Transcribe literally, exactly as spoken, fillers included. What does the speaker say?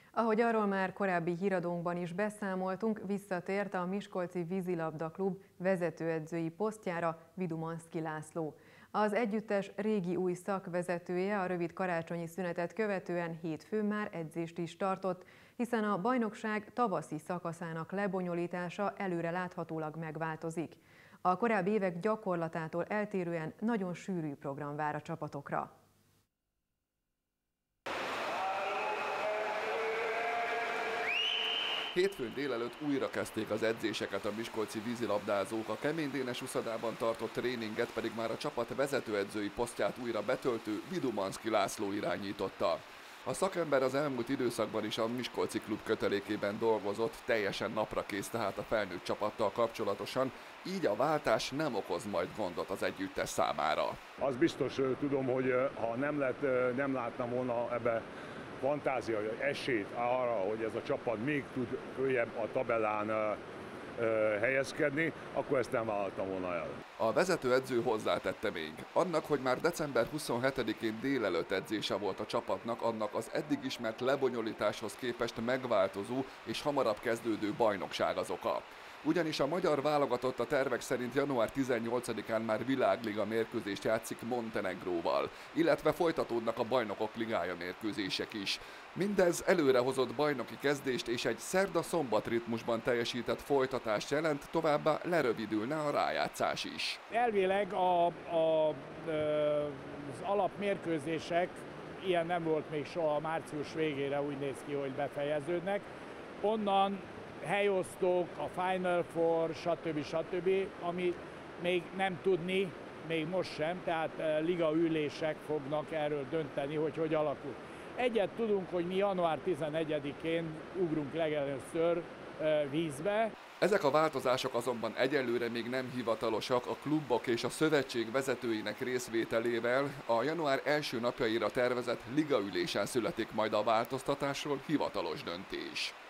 Ahogy arról már korábbi híradónkban is beszámoltunk, visszatért a Miskolci Vízilabda Klub vezetőedzői posztjára Vidumanszky László. Az együttes régi-új szakvezetője a rövid karácsonyi szünetet követően hétfőn már edzést is tartott, hiszen a bajnokság tavaszi szakaszának lebonyolítása előre láthatólag megváltozik. A korábbi évek gyakorlatától eltérően nagyon sűrű program vár a csapatokra. Hétfőn délelőtt újra kezdték az edzéseket a miskolci vízilabdázók, a Kemény-Dénes uszodában tartott tréninget pedig már a csapat vezetőedzői posztját újra betöltő Vidumanszky László irányította. A szakember az elmúlt időszakban is a miskolci klub kötelékében dolgozott, teljesen naprakész tehát a felnőtt csapattal kapcsolatosan, így a váltás nem okoz majd gondot az együttes számára. Az biztos tudom, hogy ha nem, lett, nem láttam volna ebbe fantázia, vagy esélyt arra, hogy ez a csapat még tud följebb a tabellán helyezkedni, akkor ezt nem vállaltam volna el. A vezetőedző hozzátette még, annak, hogy már december huszonhetedikén délelőtt edzése volt a csapatnak, annak az eddig ismert lebonyolításhoz képest megváltozó és hamarabb kezdődő bajnokság az oka. Ugyanis a magyar válogatott a tervek szerint január tizennyolcadikán már világliga mérkőzést játszik Montenegróval, illetve folytatódnak a Bajnokok Ligája mérkőzések is. Mindez előrehozott bajnoki kezdést és egy szerda-szombat ritmusban teljesített folytatást jelent, továbbá lerövidülne a rájátszás is. Elvileg a, a, az alapmérkőzések, ilyen nem volt még soha, március végére úgy néz ki, hogy befejeződnek. Onnan helyosztók, a Final Four, stb. stb., ami még nem tudni, még most sem, tehát ligaülések fognak erről dönteni, hogy hogy alakul. Egyet tudunk, hogy mi január tizenegyedikén ugrunk legelőször vízbe. Ezek a változások azonban egyelőre még nem hivatalosak, a klubok és a szövetség vezetőinek részvételével a január első napjaira tervezett ligaülésen születik majd a változtatásról hivatalos döntés.